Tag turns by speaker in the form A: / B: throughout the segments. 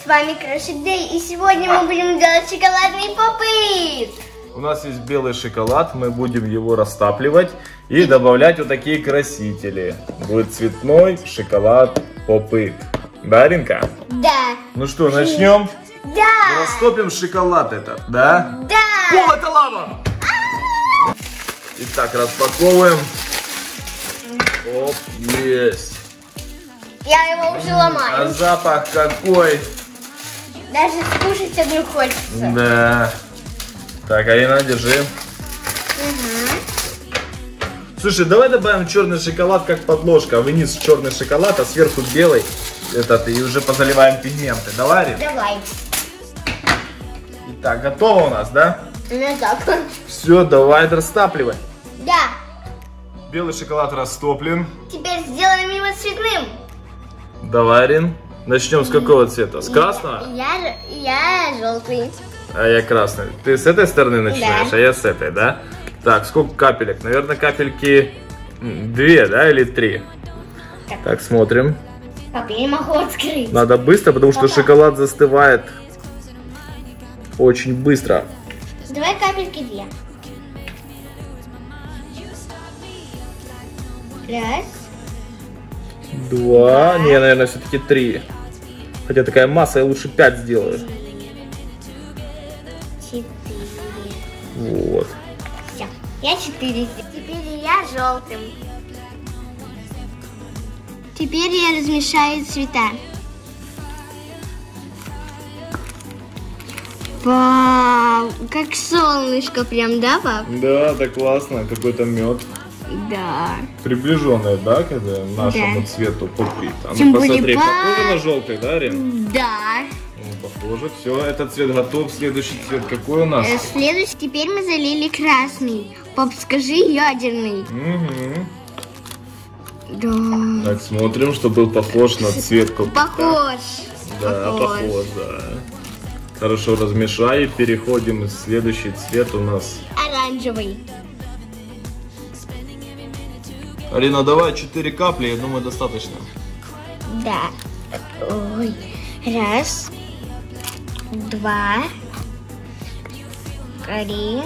A: С вами Крошик Дэй, и сегодня мы будем делать шоколадный попыт.
B: У нас есть белый шоколад, мы будем его растапливать и добавлять вот такие красители. Будет цветной шоколад попыт. Да, Аринка?
A: Да.
B: Ну что, начнем?
A: Да.
B: Растопим шоколад этот, да?
A: Да.
B: О, это лава! Итак, распаковываем. Оп, есть.
A: Я его уже ломаю.
B: А запах какой?
A: Даже скушать одну хочется.
B: Да. Так, Арина, держи. Слушай, давай добавим черный шоколад как подложка. Вниз черный шоколад, а сверху белый. Этот, и уже позаливаем пигменты. Давай, Арина?
A: Давай.
B: Итак, готово у нас, да?
A: Ну так.
B: Все, давай растапливай.
A: Да.
B: Белый шоколад растоплен.
A: Теперь сделаем его цветным.
B: Давай, Арин. Начнем с какого цвета? С красного?
A: Я желтый.
B: А я красный. Ты с этой стороны начинаешь,
A: Да.
B: а я с этой, да? Так, сколько капелек? Наверное, капельки 2, да, или 3? Так, смотрим.
A: Папа, я не могу открыть.
B: Надо быстро, потому что шоколад застывает очень быстро.
A: Давай капельки 2. Раз.
B: 2, не, наверное, все-таки 3. Хотя такая масса, я лучше 5 сделаю.
A: 4.
B: Вот.
A: Все. Я 4. Теперь я желтым. Теперь я размешаю цвета. Вау, как солнышко прям, да, пап?
B: Да, это классно, какой-то мед.
A: Да.
B: Приближенный, да, к нашему
A: Да.
B: цвету попит. А
A: Тем
B: ну
A: более
B: посмотри, похоже на желтый, да, Рин?
A: Да.
B: Ну, похоже. Все, этот цвет готов. Следующий цвет какой у нас?
A: Следующий. Теперь мы залили красный. Пап, скажи ядерный.
B: Угу.
A: Да.
B: Так, смотрим, чтобы был похож на цвет попита.
A: Похож.
B: Да, похож, да. Хорошо размешай и переходим. Следующий цвет у нас.
A: Оранжевый.
B: Арина, давай 4 капли, я думаю, достаточно.
A: Да. Ой. Раз. 2. 3.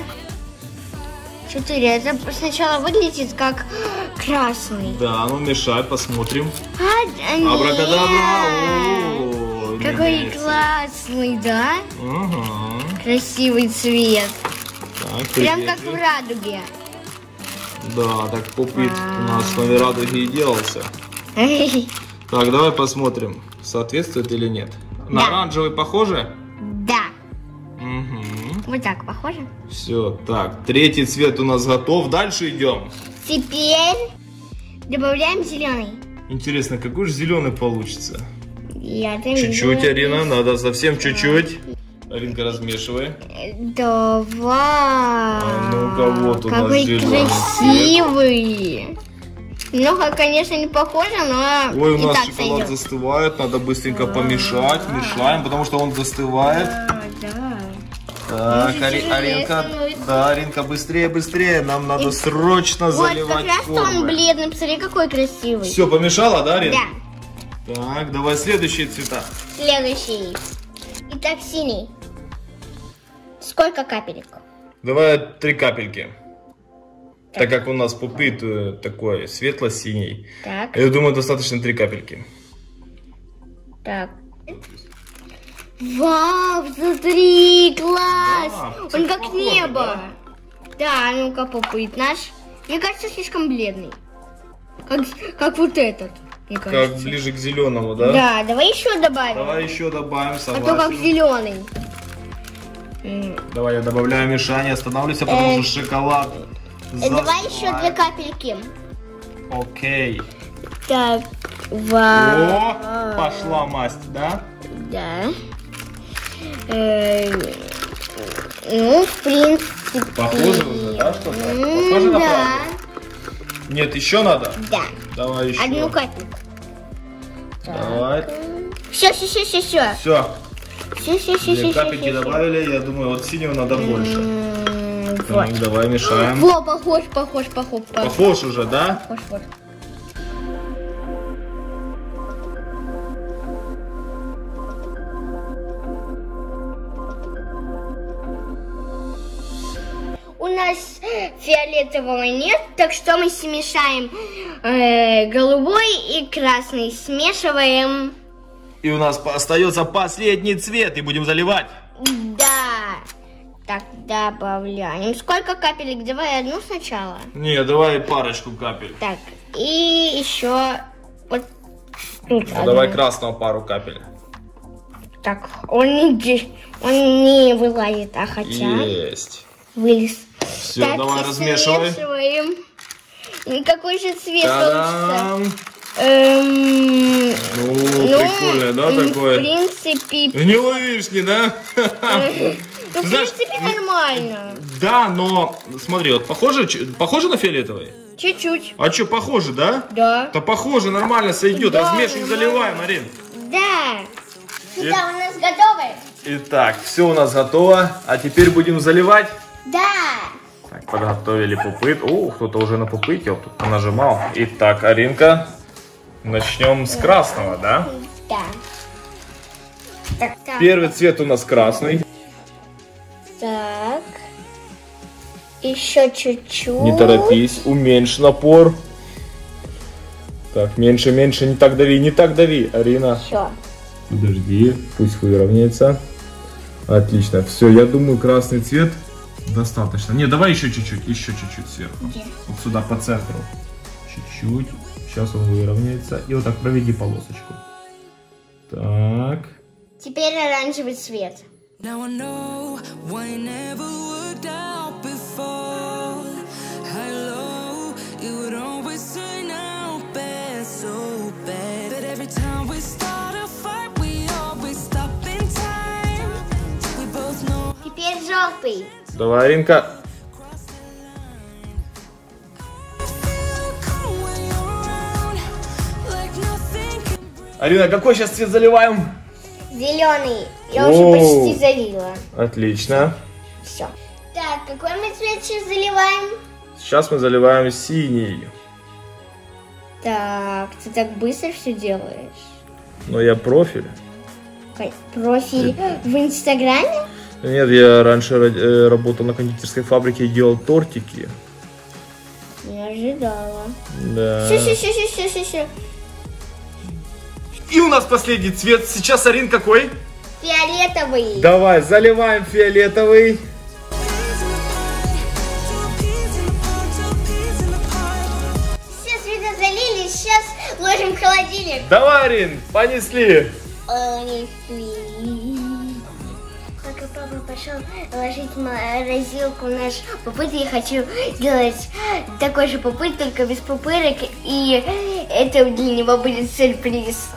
A: 4. Это сначала выглядит как красный.
B: Да, ну мешай, посмотрим.
A: Нет.
B: Абракадабра! О,
A: Какой
B: меняется.
A: классный, да?
B: Ага.
A: Красивый цвет.
B: Так,
A: Прям как в
B: придержи.
A: радуге.
B: Да, так попит у нас на радуге и делался. Так, давай посмотрим, соответствует или нет. На
A: Да.
B: оранжевый похоже?
A: Да.
B: Угу.
A: Вот так похоже.
B: Все, так, третий цвет у нас готов. Дальше идем.
A: Теперь добавляем зеленый.
B: Интересно, какой же зеленый получится?
A: Я-то
B: Чуть-чуть,
A: вижу.
B: Арина, надо совсем чуть-чуть. Аринка, размешивай.
A: Давай.
B: А ну-ка, вот у нас
A: Какой
B: зеленый
A: красивый. Много, конечно, не похоже, но
B: Ой, у
A: и
B: нас
A: так
B: шоколад
A: сойдет.
B: застывает, надо быстренько помешать. Мешаем, потому что он застывает.
A: Да.
B: Так,
A: Может, тяжелее
B: Аринка,
A: становится.
B: да, Аринка, быстрее, быстрее. Нам надо срочно
A: Вот, как
B: заливать
A: раз он
B: формы.
A: бледный. Посмотри, какой красивый.
B: Все, помешала, да, Арин?
A: Да.
B: Так, давай следующие цвета.
A: Следующий. Итак, синий. Сколько капелек?
B: Давай 3 капельки. Так как у нас пупит такой светло-синий.
A: Так,
B: Я думаю, достаточно 3 капельки.
A: так. Вау, смотри, класс!
B: Да,
A: Он
B: всё
A: как
B: похоже,
A: небо. Да, ну-ка попыт наш. Мне кажется, слишком бледный. Как вот этот, мне
B: Как
A: кажется.
B: ближе к зеленому, да?
A: Да, давай еще добавим.
B: Давай еще добавим,
A: А то как
B: согласен.
A: зеленый.
B: Давай я добавляю мешание, останавливайся, потому что шоколад
A: Давай еще
B: застывает.
A: 2 капельки.
B: Окей.
A: Так, вау.
B: О, пошла масть, да?
A: Да. Ну, в принципе.
B: Похоже уже, да, что-то? Похоже на
A: Да.
B: правду? Нет, еще надо?
A: Да.
B: Давай еще.
A: Одну капельку.
B: Давай.
A: Все.
B: Все. 2 капельки добавили, я думаю, вот синего надо больше.
A: Вот.
B: Так, давай мешаем.
A: Во, похож.
B: Похож уже, да?
A: Похож, вот. нас фиолетового нет, так что мы смешаем голубой и красный. Смешиваем.
B: И у нас остается последний цвет, и будем заливать.
A: Да. Так, добавляем. Сколько капелек? Давай одну сначала.
B: Не, давай парочку капель.
A: Так, и еще вот тут одну.
B: Давай красного пару капель.
A: Так, он не вылазит, а хотя...
B: Есть.
A: Вылез.
B: Все,
A: Так,
B: давай размешивай.
A: смешиваем. И какой же цвет
B: Та-дам!
A: получится?
B: Прикольно, да, такое?
A: В принципе...
B: Гниловишни, да?
A: Ну, в
B: Знаешь,
A: принципе, нормально.
B: Да, но смотри, вот похоже на фиолетовый?
A: Чуть-чуть.
B: А что, похоже, да?
A: Да.
B: Да похоже, нормально сойдет.
A: Да,
B: Размешиваем,
A: нормально.
B: заливаем, Арин.
A: Да. Сюда у нас готовы?
B: Итак, все у нас готово. А теперь будем заливать.
A: Да.
B: Так, подготовили пупыт. О, кто-то уже на пупыте вот тут нажимал. Итак, Аринка, начнем с красного, да?
A: Да. Так.
B: Первый цвет у нас красный.
A: Так. Еще чуть-чуть.
B: Не торопись, уменьшь напор. Так, меньше, меньше, не так дави, Арина.
A: Все.
B: Подожди, пусть выровняется. Отлично, все, я думаю, красный цвет достаточно. Не, давай еще чуть-чуть сверху.
A: Где?
B: Вот сюда, по центру. Чуть-чуть. Сейчас он выровняется. И вот так проведи полосочку. Так.
A: Теперь оранжевый цвет.
C: Now I know why it never worked out before. Hello, it would always turn out bad, so bad. But every time we start a fight, we always stop in time. We both know.
A: Теперь желтый.
B: Давай, Аринка. Арина, какой сейчас цвет заливаем?
A: Зеленый. Я
B: О.
A: уже почти залила.
B: Отлично.
A: Все. Так, какой мы цвет сейчас заливаем?
B: Сейчас мы заливаем синий.
A: Так, ты так быстро все делаешь.
B: Но я профиль.
A: Профиль в Инстаграме?
B: Нет, я раньше работал на кондитерской фабрике и делал тортики.
A: Не ожидала.
B: Да.
A: Все.
B: И у нас последний цвет. Сейчас, Арин, какой?
A: Фиолетовый.
B: Давай, заливаем фиолетовый.
A: Все цвета залили, сейчас ложим в холодильник.
B: Давай, Арин, понесли.
A: Пока папа пошел ложить в морозилку наш пупырь, я хочу сделать такой же пупырь, только без пупырок, и это для него будет сюрприз.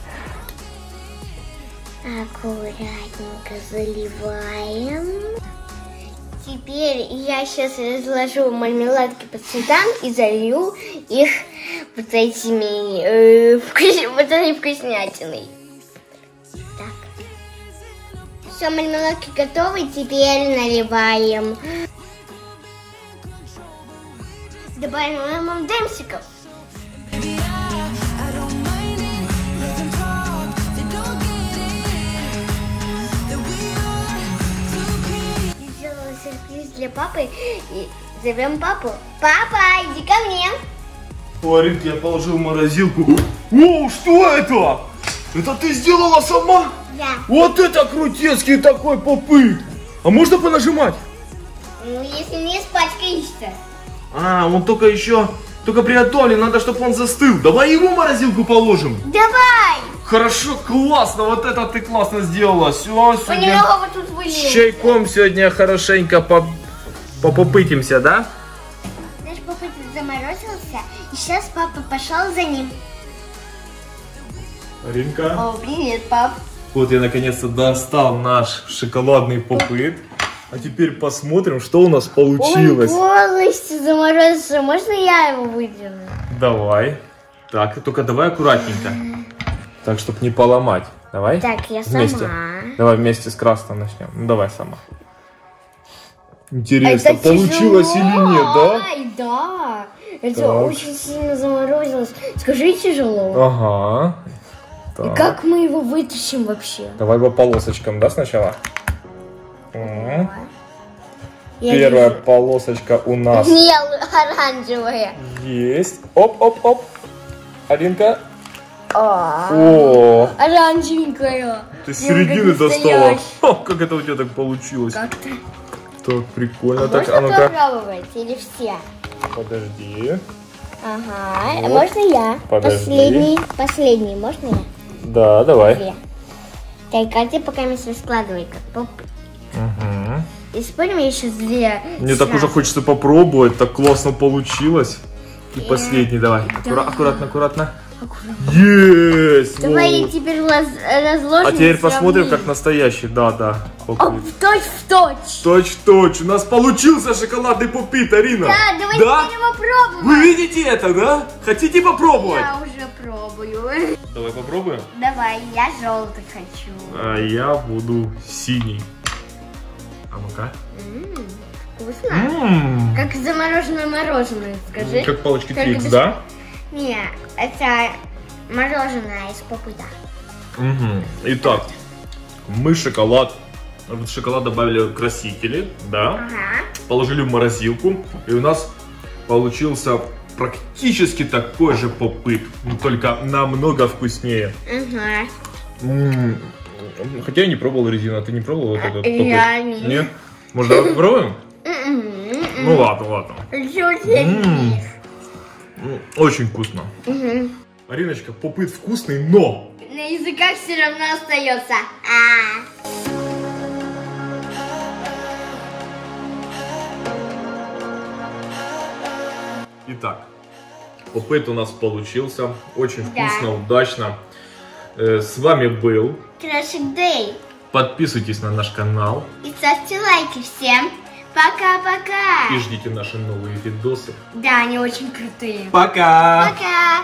A: Аккуратненько заливаем. Теперь я сейчас разложу мармеладки по цветам и залью их вот этими вот этой вкуснятиной. Так. Все, мармеладки готовы, теперь наливаем. Добавим ММДМсиков. Сделала сюрприз для папы и зовем папу. Папа, иди ко мне.
B: Арин, я положил в морозилку. О, что это? Это ты сделала сама?
A: Да.
B: Вот это крутецкий такой попыт. А можно понажимать?
A: Ну, если не испачкаешься.
B: А, он только приготовлен, надо, чтобы он застыл. Давай его в морозилку положим.
A: Давай!
B: Хорошо, классно, вот это ты классно сделала. Все, сегодня
A: Понемногу вот тут
B: с
A: вылил.
B: чайком сегодня хорошенько попытимся, да?
A: Наш папа заморозился, и сейчас папа пошел за ним.
B: Аринка.
A: О, привет, пап.
B: Вот я наконец-то достал наш шоколадный попыт. А теперь посмотрим, что у нас получилось.
A: Он полностью заморозился. Можно я его выдерну?
B: Давай. Так, только давай аккуратненько. Так, чтобы не поломать. Давай.
A: Так, я
B: вместе.
A: сама.
B: Давай вместе с красным начнем. Ну, давай сама. Интересно,
A: Это
B: получилось
A: тяжело.
B: или нет, да?
A: Ай, да. Это
B: Так.
A: очень сильно заморозилось. Скажи, тяжело.
B: Ага.
A: И
B: Так.
A: как мы его вытащим вообще?
B: Давай по полосочкам, да, сначала? М. Первая полосочка у нас
A: Не, оранжевая.
B: есть. Оп-оп-оп. Алинка.
A: О, оранжевенькая.
B: Ты с середины достала. О, как это у тебя так получилось?
A: Как-то.
B: Так, прикольно. Так,
A: Можно
B: а ну-ка.
A: попробовать или все?
B: Подожди.
A: Ага,
B: Вот.
A: можно я?
B: Подожди.
A: Последний, можно я?
B: Да, давай.
A: Две. Так, а ты пока меня раскладывай как поп.
B: Угу.
A: И спорим, я еще две.
B: Мне так уже
A: сразу.
B: хочется попробовать, так классно получилось. И последний, давай. Аккуратно, аккуратно. Есть!
A: Давай
B: Вот.
A: я теперь разложим.
B: А теперь
A: и
B: посмотрим,
A: сравним.
B: как настоящий. Да.
A: О, точь-в-точь.
B: Точь-точь. У нас получился шоколадный попит, Арина.
A: Да, давай теперь его пробуем.
B: Вы видите это, да? Хотите попробовать?
A: Я уже пробую.
B: Давай попробуем.
A: Давай, я желтый хочу.
B: А я буду синий. А ну-ка.
A: Вкусно. Как замороженное мороженое, скажи.
B: Как палочки
A: Только
B: Твикс,
A: без-
B: да?
A: Не, это мороженое из попыта.
B: Угу. Итак, мы шоколад, в шоколад добавили красители, да,
A: Ага.
B: положили в морозилку, и у нас получился практически такой же попыт, но только намного вкуснее.
A: Ага.
B: Хотя я не пробовал резину, а ты не пробовал вот этот попыт?
A: Я не.
B: Нет? Может, давай попробуем? Ну ладно. Очень вкусно. Ариночка, попыт вкусный, но...
A: На языках все равно остается.
B: Итак, попыт у нас получился. Очень
A: Да.
B: вкусно, удачно. С вами был.
A: Крошик Дэй.
B: Подписывайтесь на наш канал
A: И ставьте лайки всем. Пока-пока.
B: и ждите наши новые видосы.
A: Да, они очень крутые.
B: Пока!
A: Пока.